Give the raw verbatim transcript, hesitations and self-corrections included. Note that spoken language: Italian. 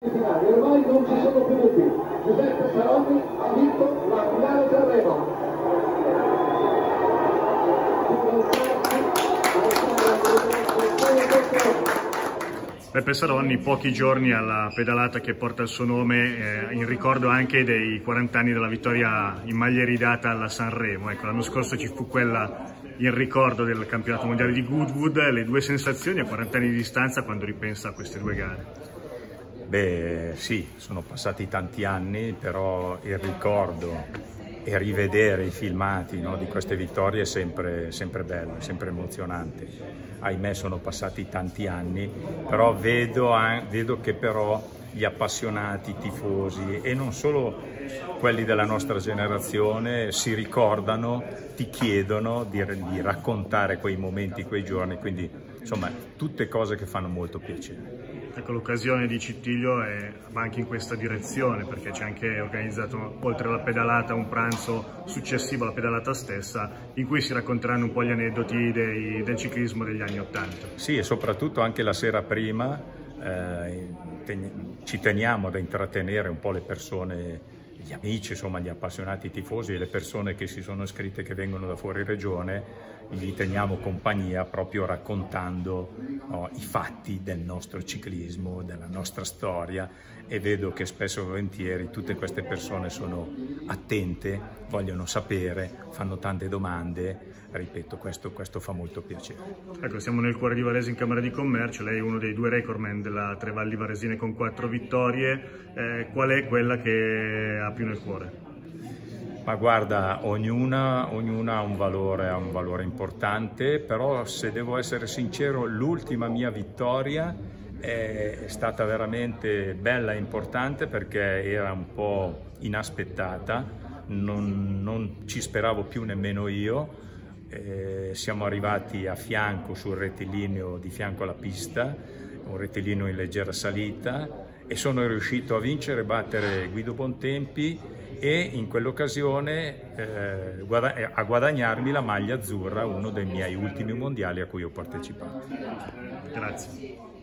finali, ormai non ci sono più dubbi. Giuseppe Saronni ha vinto la finale Sanremo. Beppe Saronni, pochi giorni alla pedalata che porta il suo nome, eh, in ricordo anche dei quaranta anni della vittoria in maglia iridata alla Sanremo. Ecco, l'anno scorso ci fu quella in ricordo del campionato mondiale di Goodwood. Le due sensazioni a quaranta anni di distanza quando ripensa a queste due gare? Beh sì, sono passati tanti anni, però il ricordo e rivedere i filmati, no, di queste vittorie è sempre, sempre bello, è sempre emozionante. Ahimè sono passati tanti anni, però vedo, vedo che però gli appassionati, i tifosi e non solo quelli della nostra generazione si ricordano, ti chiedono di, di raccontare quei momenti, quei giorni, quindi insomma tutte cose che fanno molto piacere. Ecco, l'occasione di Cittiglio è, va anche in questa direzione, perché c'è anche organizzato, oltre alla pedalata, un pranzo successivo alla pedalata stessa, in cui si racconteranno un po' gli aneddoti dei, del ciclismo degli anni Ottanta. Sì, e soprattutto anche la sera prima eh, ten ci teniamo ad intrattenere un po' le persone, gli amici, insomma gli appassionati, i tifosi e le persone che si sono iscritte, che vengono da fuori regione, gli teniamo compagnia proprio raccontando, no, i fatti del nostro ciclismo, della nostra storia, e vedo che spesso e volentieri tutte queste persone sono attente, vogliono sapere, fanno tante domande, ripeto, questo, questo fa molto piacere. Ecco, siamo nel cuore di Varese in Camera di Commercio, lei è uno dei due recordman della Tre Valli Varesine con quattro vittorie, eh, qual è quella che ha più nel cuore? Ma guarda, ognuna, ognuna ha un valore, ha un valore importante, però se devo essere sincero, l'ultima mia vittoria è stata veramente bella e importante perché era un po' inaspettata, non, non ci speravo più nemmeno io. Eh, siamo arrivati a fianco sul rettilineo di fianco alla pista, un rettilineo in leggera salita, e sono riuscito a vincere, battere Guido Bontempi e in quell'occasione eh, a guadagnarmi la maglia azzurra, uno dei miei ultimi mondiali a cui ho partecipato. Grazie.